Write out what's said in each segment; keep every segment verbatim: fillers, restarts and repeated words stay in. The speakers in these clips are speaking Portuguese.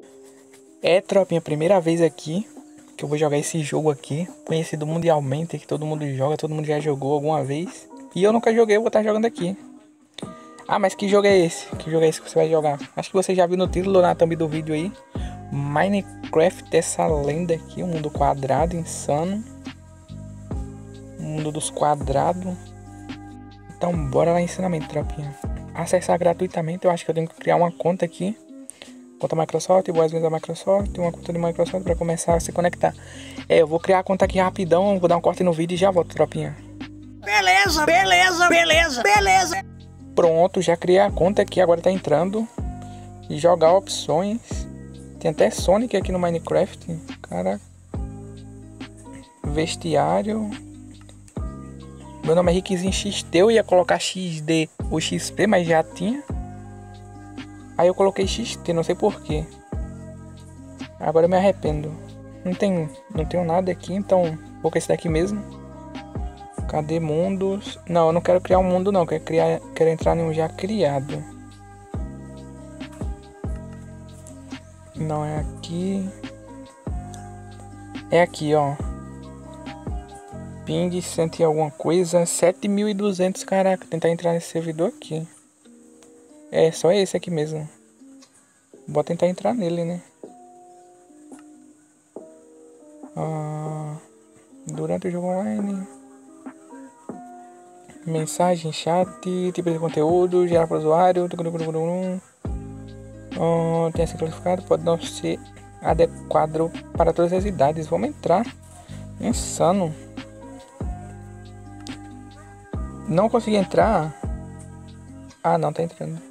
É, tropinha, primeira vez aqui que eu vou jogar esse jogo aqui, conhecido mundialmente, que todo mundo joga, todo mundo já jogou alguma vez. E eu nunca joguei, eu vou estar jogando aqui. Ah, mas que jogo é esse? Que jogo é esse que você vai jogar? Acho que você já viu no título, na thumb do vídeo aí. Minecraft, essa lenda aqui, um mundo quadrado, insano. Um mundo dos quadrados. Então bora lá, ensinamento, tropinha. Acessar gratuitamente, eu acho que eu tenho que criar uma conta aqui. Conta Microsoft, boas-vindas da Microsoft, uma conta de Microsoft para começar a se conectar. É, eu vou criar a conta aqui rapidão, vou dar um corte no vídeo e já volto, tropinha. Beleza, beleza, beleza, beleza. Pronto, já criei a conta aqui, agora tá entrando. E jogar opções. Tem até Sonic aqui no Minecraft. Cara. Vestiário. Meu nome é Rickzinho X T, eu ia colocar X D ou X P, mas já tinha. Aí eu coloquei X T, não sei porquê. Agora eu me arrependo. Não tem, não tenho nada aqui, então vou com esse daqui mesmo. Cadê mundos? Não, eu não quero criar um mundo não, quero, criar, quero entrar em um já criado. Não é aqui. É aqui, ó. Ping, sente alguma coisa. sete mil e duzentos, caraca, tentar entrar nesse servidor aqui. É, só esse aqui mesmo. Vou tentar entrar nele, né? Ah, durante o jogo online. Mensagem, chat, tipo de conteúdo, gerar para o usuário. Ah, tem a ser classificado, pode não ser adequado para todas as idades. Vamos entrar. Insano. Não consegui entrar. Ah, não, tá entrando.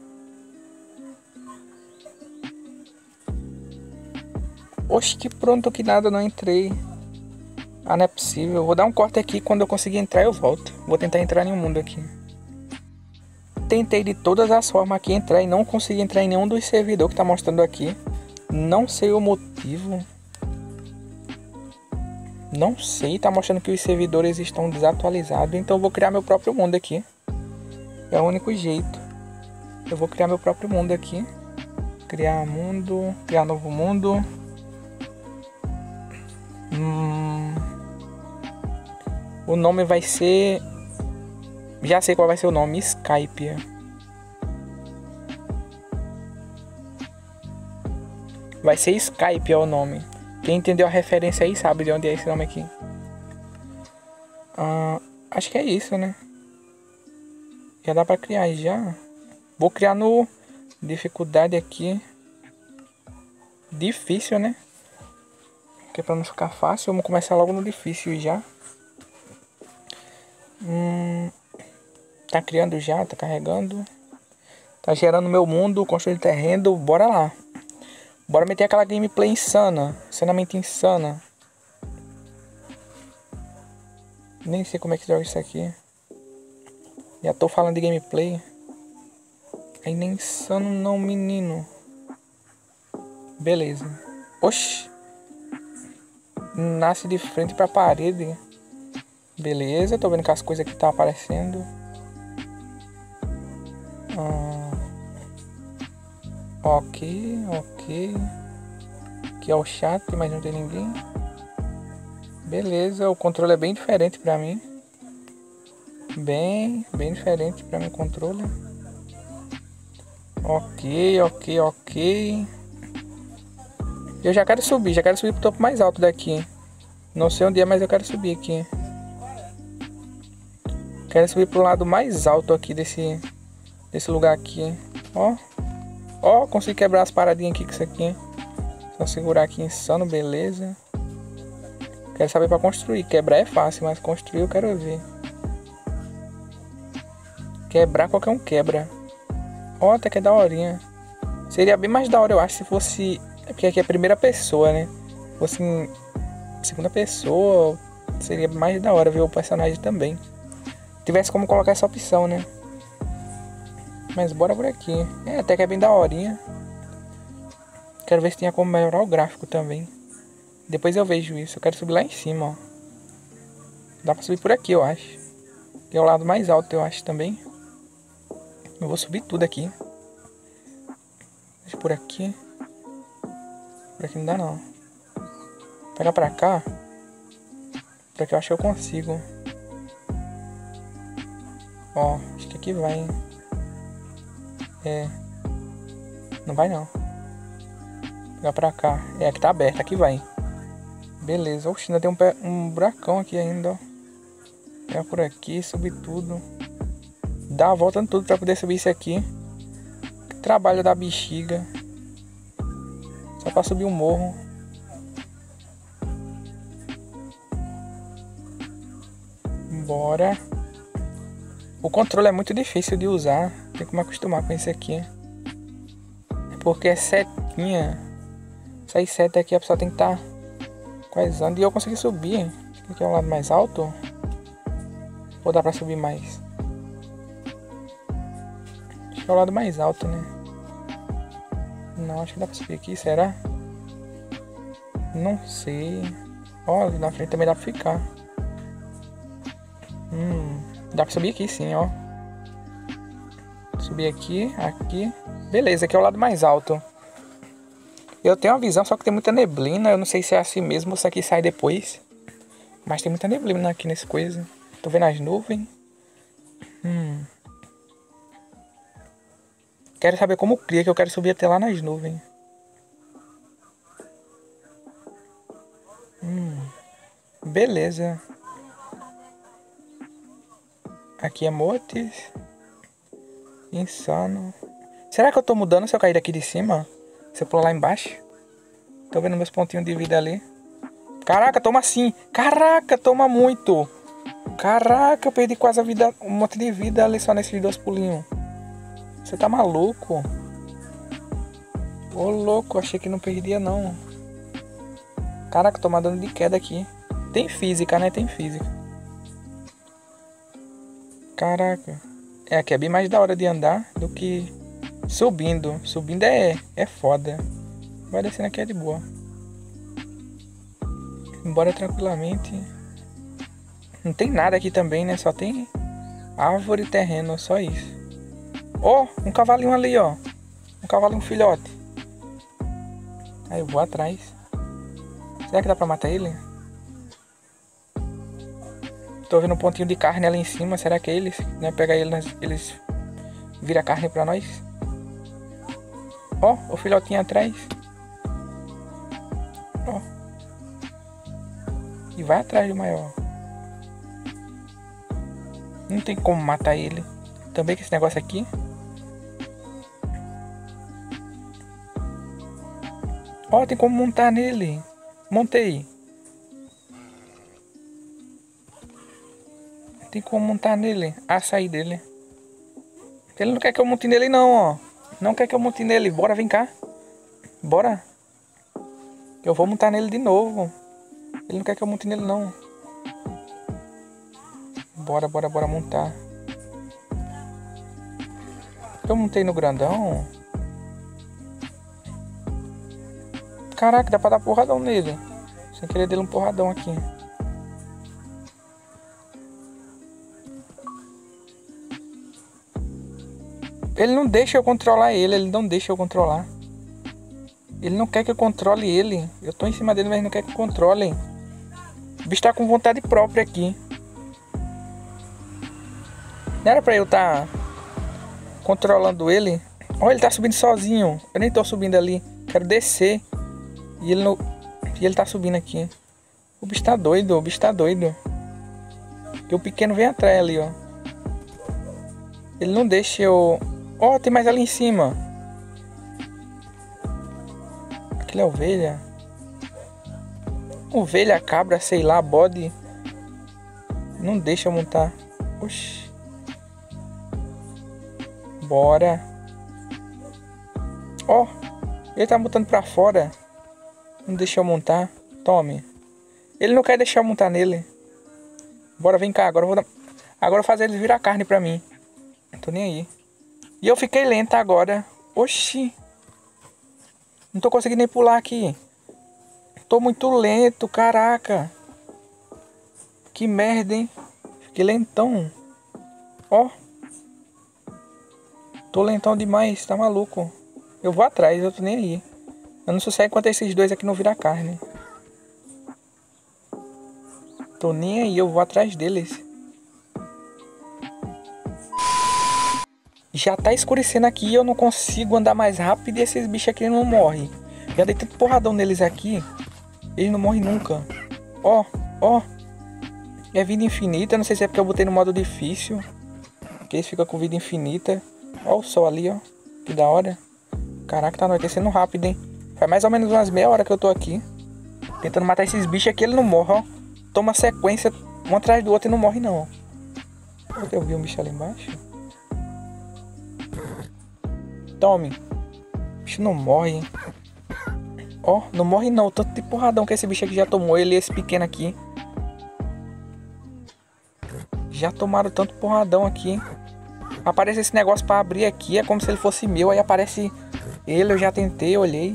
Oxe, que pronto que nada, não entrei. Ah, não é possível. Vou dar um corte aqui, quando eu conseguir entrar eu volto. Vou tentar entrar em um mundo aqui. Tentei de todas as formas aqui entrar e não consegui entrar em nenhum dos servidores que tá mostrando aqui. Não sei o motivo. Não sei, tá mostrando que os servidores estão desatualizados. Então eu vou criar meu próprio mundo aqui. É o único jeito. Eu vou criar meu próprio mundo aqui. Criar mundo, criar novo mundo. Hum, o nome vai ser... Já sei qual vai ser o nome. Skype. Vai ser Skype é o nome. Quem entendeu a referência aí sabe de onde é esse nome aqui. Ah, acho que é isso, né? Já dá pra criar já. Vou criar no... Dificuldade aqui. Difícil, né? Porque pra não ficar fácil, vamos começar logo no difícil já. Hum, tá criando já, tá carregando. Tá gerando meu mundo, construindo terreno, bora lá. Bora meter aquela gameplay insana, insanamente insana. Nem sei como é que joga isso aqui. Já tô falando de gameplay. Aí nem insano não, menino. Beleza. Oxi. Nasce de frente pra parede. Beleza, tô vendo que as coisas aqui tá aparecendo. Ah, ok, ok. Aqui é o chat, mas não tem ninguém. Beleza, o controle é bem diferente pra mim. Bem, bem diferente pra mim o controle. Ok, ok, ok. Eu já quero subir, já quero subir pro topo mais alto daqui. Não sei onde é, mas eu quero subir aqui. Quero subir pro lado mais alto aqui desse, desse lugar aqui. Ó. Ó, consegui quebrar as paradinhas aqui com isso aqui. Só segurar aqui, insano, beleza. Quero saber pra construir. Quebrar é fácil, mas construir eu quero ver. Quebrar qualquer um quebra. Ó, até que é daorinha. Seria bem mais da hora, eu acho, se fosse... É porque aqui é primeira pessoa, né? Se fosse em segunda pessoa, seria mais da hora ver o personagem também. Tivesse como colocar essa opção, né? Mas bora por aqui. É, até que é bem daorinha. Quero ver se tinha como melhorar o gráfico também. Depois eu vejo isso. Eu quero subir lá em cima, ó. Dá pra subir por aqui, eu acho. Que é o lado mais alto, eu acho também. Eu vou subir tudo aqui. Deixa por aqui. Por aqui não dá não. Vou pegar pra cá. Por aqui eu acho que eu consigo. Ó, acho que aqui vai, hein? É. Não vai não. Vou pegar pra cá. É, aqui tá aberto, aqui vai. Beleza. Oxe, ainda tem um, pé, um buracão aqui ainda, ó. Pegar por aqui, subir tudo. Dar a volta em tudo pra poder subir isso aqui. Trabalho da bexiga. Só pra subir o morro. Bora. O controle é muito difícil de usar. Tem que me acostumar com esse aqui. Porque é setinha. Essas setas aqui a pessoa tem que estar coisando. E eu consegui subir. Acho que aqui é o lado mais alto. Ou dá pra subir mais? Acho que é o lado mais alto, né? Não, acho que dá pra subir aqui, será? Não sei. Ó, ali na frente também dá pra ficar. Hum, dá pra subir aqui sim, ó. Subir aqui, aqui. Beleza, aqui é o lado mais alto. Eu tenho uma visão, só que tem muita neblina. Eu não sei se é assim mesmo ou se aqui sai depois. Mas tem muita neblina aqui nesse coisa. Tô vendo as nuvens. Hum. Quero saber como cria, que eu quero subir até lá nas nuvens. Hum. Beleza. Aqui é Motes. Insano. Será que eu tô mudando se eu cair daqui de cima? Se eu pular lá embaixo? Tô vendo meus pontinhos de vida ali. Caraca, toma assim. Caraca, toma muito. Caraca, eu perdi quase a vida, um monte de vida ali só nesses dois pulinhos. Você tá maluco? Ô louco, achei que não perdia não. Caraca, tô dano de queda aqui. Tem física, né? Tem física. Caraca. É, aqui é bem mais da hora de andar do que subindo. Subindo é, é foda. Vai descendo aqui é de boa. Embora tranquilamente. Não tem nada aqui também, né? Só tem árvore e terreno, só isso. Ó, oh, um cavalinho ali, ó. Um cavalinho filhote. Aí eu vou atrás. Será que dá pra matar ele? Tô vendo um pontinho de carne ali em cima. Será que é eles? Né? Pegar ele, eles viram carne pra nós. Ó, oh, o filhotinho atrás. Ó. Oh. E vai atrás do maior. Não tem como matar ele. Também com esse negócio aqui. Ó, oh, tem como montar nele. Montei. Tem como montar nele. Açaí dele. Ele não quer que eu monte nele não, ó. Não quer que eu monte nele. Bora, vem cá. Bora. Eu vou montar nele de novo. Ele não quer que eu monte nele não. Bora, bora, bora montar. Eu montei no grandão. Caraca, dá pra dar porradão nele. Sem querer dele um porradão aqui. Ele não deixa eu controlar ele. Ele não deixa eu controlar. Ele não quer que eu controle ele. Eu tô em cima dele, mas ele não quer que eu controle. O bicho tá com vontade própria aqui. Não era pra eu estar tá controlando ele. Olha, ele tá subindo sozinho. Eu nem tô subindo ali. Quero descer. E ele não... E ele tá subindo aqui. O bicho tá doido. O bicho tá doido. E o pequeno vem atrás ali, ó. Ele não deixa eu... Ó, oh, tem mais ali em cima. Aquilo é ovelha. Ovelha, cabra, sei lá, bode. Não deixa eu montar. Oxi. Bora. Ó, oh, ele tá botando pra fora. Não deixa eu montar. Tome. Ele não quer deixar eu montar nele. Bora, vem cá. Agora eu vou dar... Agora eu vou fazer ele virar carne pra mim. Não tô nem aí. E eu fiquei lenta agora. Oxi. Não tô conseguindo nem pular aqui. Tô muito lento, caraca. Que merda, hein? Fiquei lentão. Ó. Tô lentão demais, tá maluco. Eu vou atrás, eu tô nem aí. Eu não sossego enquanto esses dois aqui não virar carne. Tô nem aí, eu vou atrás deles. Já tá escurecendo aqui e eu não consigo andar mais rápido e esses bichos aqui não morrem. Já dei tanto porradão neles aqui. Eles não morrem nunca. Ó, ó. É vida infinita, não sei se é porque eu botei no modo difícil. Que eles ficam com vida infinita. Ó o sol ali, ó. Que da hora. Caraca, tá anoitecendo rápido, hein. Faz mais ou menos umas meia hora que eu tô aqui. Tentando matar esses bichos aqui, ele não morre, ó. Toma sequência um atrás do outro e não morre não. Eu vi um bicho ali embaixo. Tome. O bicho não morre, hein. Ó, não morre não. Tanto de porradão que esse bicho aqui já tomou. Ele e esse pequeno aqui. Já tomaram tanto porradão aqui, hein. Aparece esse negócio pra abrir aqui. É como se ele fosse meu. Aí aparece ele. Eu já tentei, olhei.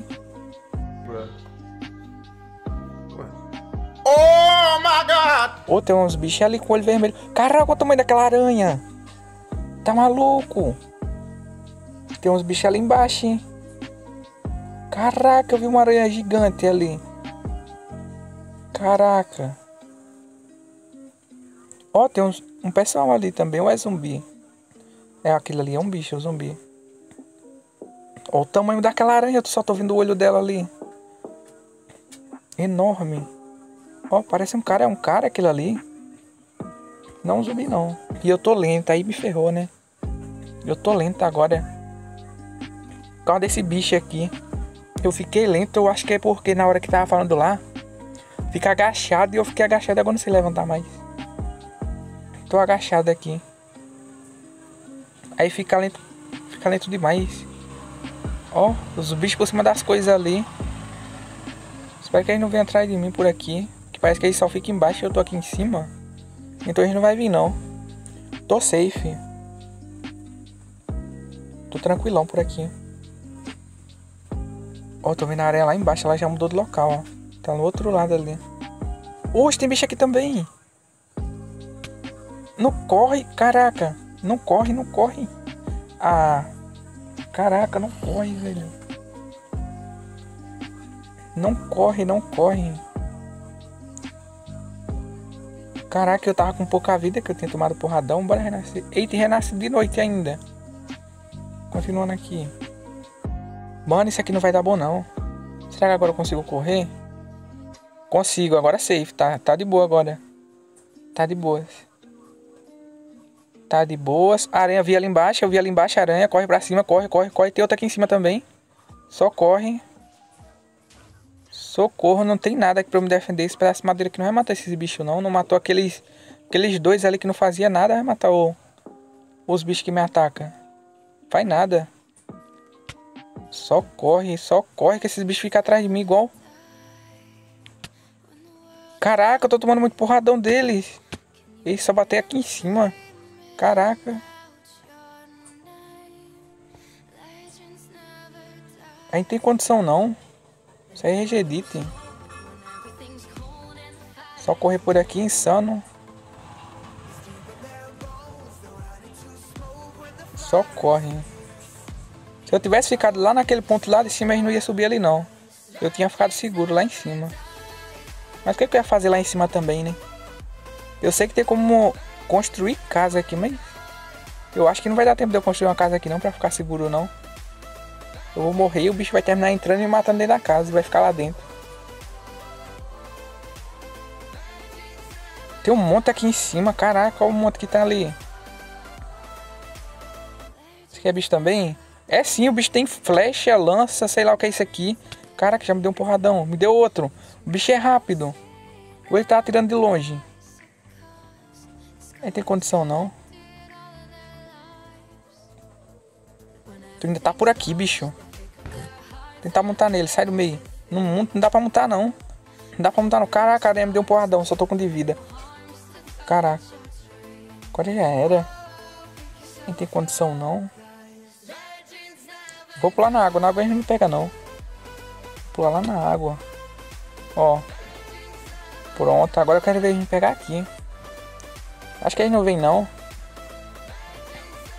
Oh my God! Ô, tem uns bichos ali com olho vermelho. Caraca, olha o tamanho daquela aranha. Tá maluco? Tem uns bichos ali embaixo, hein. Caraca, eu vi uma aranha gigante ali. Caraca. Ó, tem uns, um pessoal ali também. Ou é zumbi? É, aquele ali é um bicho, um zumbi. Ó o tamanho daquela aranha. Eu só tô vendo o olho dela ali. Enorme. Ó, parece um cara. É um cara aquele ali. Não um zumbi não. E eu tô lento. Aí me ferrou, né? Eu tô lento agora. Por causa desse bicho aqui. Eu fiquei lento. Eu acho que é porque na hora que tava falando lá, fica agachado. E eu fiquei agachado. Agora não sei levantar mais. Tô agachado aqui. Aí fica lento. Fica lento demais. Ó, os bichos por cima das coisas ali. Espero que eles não venham atrás de mim por aqui. Que parece que eles só ficam embaixo e eu tô aqui em cima. Então eles não vai vir não. Tô safe. Tô tranquilão por aqui. Ó, tô vendo a areia lá embaixo. Ela já mudou de local, ó. Tá no outro lado ali. Oxe, tem bicho aqui também. Não corre, caraca. Não corre, não corre. Ah, caraca, não corre, velho. Não corre, não corre. Caraca, eu tava com pouca vida, que eu tinha tomado porradão. Bora renascer. Eita, renasce de noite ainda. Continuando aqui. Mano, isso aqui não vai dar bom não. Será que agora eu consigo correr? Consigo, agora safe, tá? Tá de boa agora. Tá de boas. Tá de boas. A aranha vi ali embaixo, eu vi ali embaixo a aranha. Corre pra cima, corre, corre, corre. Tem outra aqui em cima também. Só corre. Socorro, não tem nada aqui pra eu me defender. Esse pedaço de madeira aqui não vai matar esses bichos não. Não matou aqueles, aqueles dois ali que não fazia nada. Vai matar o, os bichos que me atacam. Faz nada. Só corre, só corre que esses bichos ficam atrás de mim igual. Caraca, eu tô tomando muito porradão deles. Eles só bater aqui em cima. Caraca. Aí não tem condição não. Isso aí é regedite. Só correr por aqui, insano. Só corre. Se eu tivesse ficado lá naquele ponto lá de cima, a gente não ia subir ali não. Eu tinha ficado seguro lá em cima. Mas o que eu ia fazer lá em cima também, né? Eu sei que tem como construir casa aqui, mas eu acho que não vai dar tempo de eu construir uma casa aqui não, pra ficar seguro não. Eu vou morrer e o bicho vai terminar entrando e me matando dentro da casa e vai ficar lá dentro. Tem um monte aqui em cima, caraca, olha o monte que tá ali. Esse aqui é bicho também? É sim, o bicho tem flecha, lança, sei lá o que é isso aqui. Caraca, já me deu um porradão, me deu outro. O bicho é rápido. Ou ele tá atirando de longe. Aí tem condição não. Tu ainda tá por aqui, bicho. Tentar montar nele, sai do meio. Não, não dá pra montar não. Não dá pra montar não. Caraca, a aranha me deu um porradão, só tô com de vida. Caraca. Agora já era. Não tem condição não. Vou pular na água, na água a gente não me pega não. Vou pular lá na água. Ó. Pronto, agora eu quero ver a gente pegar aqui. Acho que eles não vem não.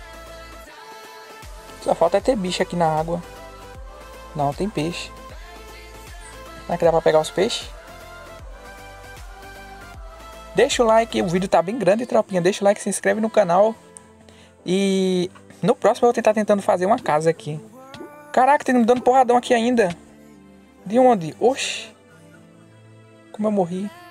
Só falta é ter bicho aqui na água. Não, tem peixe. Será que dá pra pegar os peixes? Deixa o like, o vídeo tá bem grande, tropinha. Deixa o like, se inscreve no canal. E no próximo eu vou tentar tentando fazer uma casa aqui. Caraca, tem me dando porradão aqui ainda. De onde? Oxi. Como eu morri.